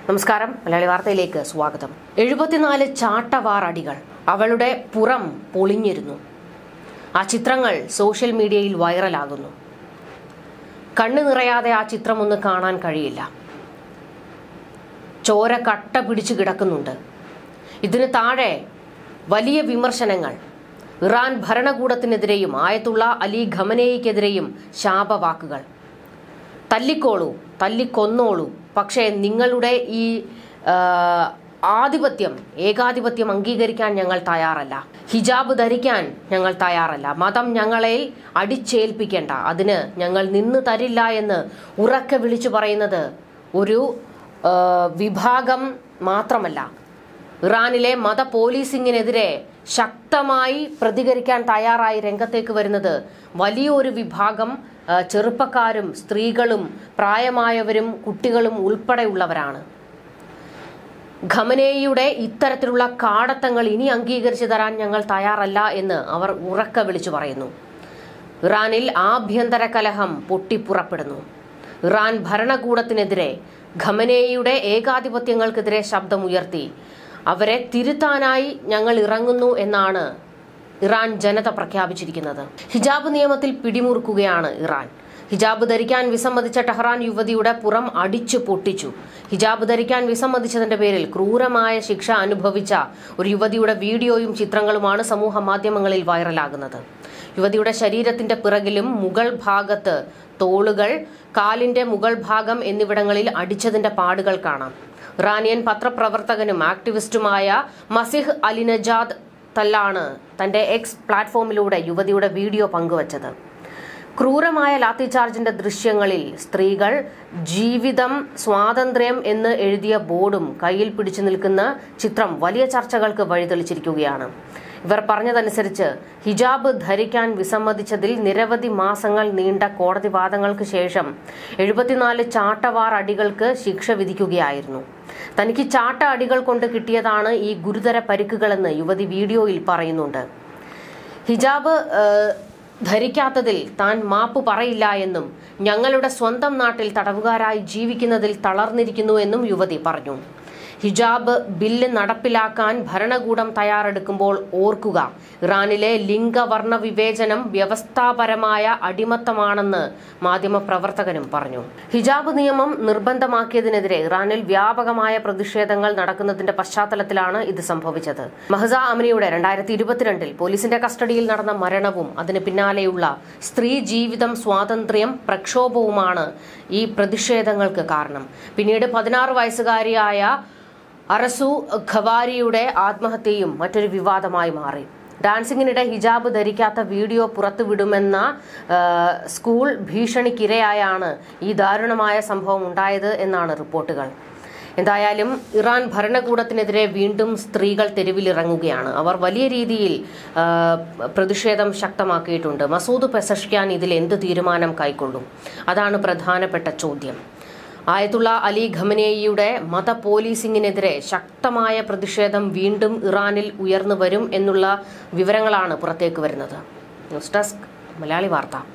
നമസ്കാരം, മലയാളി വാർത്തയിലേക്ക് സ്വാഗതം. 74 ചാട്ടവാർ അടികൾ, അവളുടെ പുറം പൊളിഞ്ഞിരുന്നു. ആ ചിത്രങ്ങൾ സോഷ്യൽ മീഡിയയിൽ വൈറലാകുന്നു. കണ്ണു നിറയാതെ ആ ചിത്രം ഒന്ന് കാണാൻ കഴിയില്ല. ചോര കട്ട പിടിച്ചു കിടക്കുന്നുണ്ട്. ഇതിന് താഴെ വലിയ വിമർശനങ്ങൾ. ഇറാൻ ഭരണകൂടത്തിനെതിരെയും ആയത്തുള്ള അലി ഖമനേയിക്കെതിരെയും ശാപവാക്കുകൾ. തല്ലിക്കോളൂ, തല്ലിക്കൊന്നോളൂ, പക്ഷേ നിങ്ങളുടെ ഈ ഏകാധിപത്യം അംഗീകരിക്കാൻ ഞങ്ങൾ തയ്യാറല്ല. ഹിജാബ് ധരിക്കാൻ ഞങ്ങൾ തയ്യാറല്ല. മതം ഞങ്ങളെ അടിച്ചേൽപ്പിക്കേണ്ട, അതിന് ഞങ്ങൾ നിന്ന് തരില്ല എന്ന് ഉറക്കെ വിളിച്ചു പറയുന്നത് ഒരു വിഭാഗം മാത്രമല്ല. ഇറാനിലെ മത പോലീസിങ്ങിനെതിരെ ശക്തമായി പ്രതികരിക്കാൻ തയ്യാറായി രംഗത്തേക്ക് വരുന്നത് വലിയൊരു വിഭാഗം ചെറുപ്പക്കാരും സ്ത്രീകളും പ്രായമായവരും കുട്ടികളും ഉൾപ്പെടെയുള്ളവരാണ്. ഖമനേയിയുടെ ഇത്തരത്തിലുള്ള കാടത്തങ്ങൾ ഇനി അംഗീകരിച്ചു തരാൻ ഞങ്ങൾ തയ്യാറല്ല എന്ന് അവർ ഉറക്കെ വിളിച്ചു പറയുന്നു. ഇറാനിൽ ആഭ്യന്തര കലഹം പൊട്ടിപ്പുറപ്പെടുന്നു. ഇറാൻ ഭരണകൂടത്തിനെതിരെ, ഖമനേയിയുടെ ഏകാധിപത്യങ്ങൾക്കെതിരെ ശബ്ദമുയർത്തി അവരെ തിരുത്താനായി ഞങ്ങൾ ഇറങ്ങുന്നു എന്നാണ് ഇറാൻ ജനത പ്രഖ്യാപിച്ചിരിക്കുന്നത്. ഹിജാബ് നിയമത്തിൽ പിടിമുറുക്കുകയാണ് ഇറാൻ. ഹിജാബ് ധരിക്കാൻ വിസമ്മതിച്ച ടെഹ്റാൻ യുവതിയുടെ പുറം അടിച്ചു പൊട്ടിച്ചു. ഹിജാബ് ധരിക്കാൻ വിസമ്മതിച്ചതിന്റെ പേരിൽ ക്രൂരമായ ശിക്ഷ അനുഭവിച്ച ഒരു യുവതിയുടെ വീഡിയോയും ചിത്രങ്ങളുമാണ് സമൂഹ മാധ്യമങ്ങളിൽ വൈറലാകുന്നത്. യുവതിയുടെ ശരീരത്തിന്റെ പിറകിലും മുകൾ ഭാഗത്ത് തോളുകൾ, കാലിന്റെ മുകൾ ഭാഗം എന്നിവിടങ്ങളിൽ അടിച്ചതിന്റെ പാടുകൾ കാണാം. ഇറാനിയൻ പത്രപ്രവർത്തകനും ആക്ടിവിസ്റ്റുമായ മസിഹ് അലിനജാദ് തല്ലാണ് തന്റെ എക്സ് പ്ലാറ്റ്ഫോമിലൂടെ യുവതിയുടെ വീഡിയോ പങ്കുവച്ചത്. ക്രൂരമായ ലാത്തിചാർജിന്റെ ദൃശ്യങ്ങളിൽ സ്ത്രീകൾ ജീവിതം സ്വാതന്ത്ര്യം എന്ന് എഴുതിയ ബോർഡും കയ്യിൽ പിടിച്ചു നിൽക്കുന്ന ചിത്രം വലിയ ചർച്ചകൾക്ക് വഴിതെളിച്ചിരിക്കുകയാണ്. ഇവർ പറഞ്ഞതനുസരിച്ച് ഹിജാബ് ധരിക്കാൻ വിസമ്മതിച്ചതിൽ നിരവധി മാസങ്ങൾ നീണ്ട കോടതി വാദങ്ങൾക്ക് ശേഷം 74 ചാട്ടവാർ അടികൾക്ക് ശിക്ഷ വിധിക്കുകയായിരുന്നു. തനിക്ക് ചാട്ട അടികൾ കൊണ്ട് കിട്ടിയതാണ് ഈ ഗുരുതര പരിക്കുകളെന്ന് യുവതി വീഡിയോയിൽ പറയുന്നുണ്ട്. ഹിജാബ് ധരിക്കാത്തതിൽ താൻ മാപ്പ് പറയില്ല എന്നും ഞങ്ങളുടെ സ്വന്തം നാട്ടിൽ തടവുകാരായി ജീവിക്കുന്നതിൽ തളർന്നിരിക്കുന്നു എന്നും യുവതി പറഞ്ഞു. ഹിജാബ് ബില്ല് നടപ്പിലാക്കാൻ ഭരണകൂടം തയ്യാറെടുക്കുമ്പോൾ ഓർക്കുക, ഇറാനിലെ ലിംഗവർണ്ണ വിവേചനം വ്യവസ്ഥാപരമായ അടിമത്തമാണെന്ന് മാധ്യമപ്രവർത്തകനും പറഞ്ഞു. ഹിജാബ് നിയമം നിർബന്ധമാക്കിയതിനെതിരെ ഇറാനിൽ വ്യാപകമായ പ്രതിഷേധങ്ങൾ നടക്കുന്നതിന്റെ പശ്ചാത്തലത്തിലാണ് ഇത് സംഭവിച്ചത്. മഹ്സ അമിനിയുടെ 2022 പോലീസിന്റെ കസ്റ്റഡിയിൽ നടന്ന മരണവും അതിന് പിന്നാലെയുള്ള സ്ത്രീ ജീവിതം സ്വാതന്ത്ര്യം പ്രക്ഷോഭവുമാണ് ഈ പ്രതിഷേധങ്ങൾക്ക് കാരണം. പിന്നീട് 16 വയസ്സുകാരിയായ അറസു ഖവാരിയുടെ ആത്മഹത്യയും മറ്റൊരു വിവാദമായി മാറി. ഡാൻസിങ്ങിനിടെ ഹിജാബ് ധരിക്കാത്ത വീഡിയോ പുറത്തുവിടുമെന്ന സ്കൂൾ ഭീഷണിക്കിരയായാണ് ഈ ദാരുണമായ സംഭവം ഉണ്ടായത് എന്നാണ് റിപ്പോർട്ടുകൾ. എന്തായാലും ഇറാൻ ഭരണകൂടത്തിനെതിരെ വീണ്ടും സ്ത്രീകൾ തെരുവിലിറങ്ങുകയാണ്. അവർ വലിയ രീതിയിൽ പ്രതിഷേധം ശക്തമാക്കിയിട്ടുണ്ട്. മസൂദ് പെസഷ്ക്യാൻ ഇതിൽ എന്ത് തീരുമാനം കൈക്കൊള്ളും? അതാണ് പ്രധാനപ്പെട്ട ചോദ്യം. ആയത്തുള്ള അലി ഖമനേയിയുടെ മത പോലീസിങ്ങിനെതിരെ ശക്തമായ പ്രതിഷേധം വീണ്ടും ഇറാനിൽ ഉയർന്നു വരും എന്നുള്ള വിവരങ്ങളാണ് പുറത്തേക്ക് വരുന്നത്. ന്യൂസ് ഡെസ്ക്, മലയാളി വാർത്ത.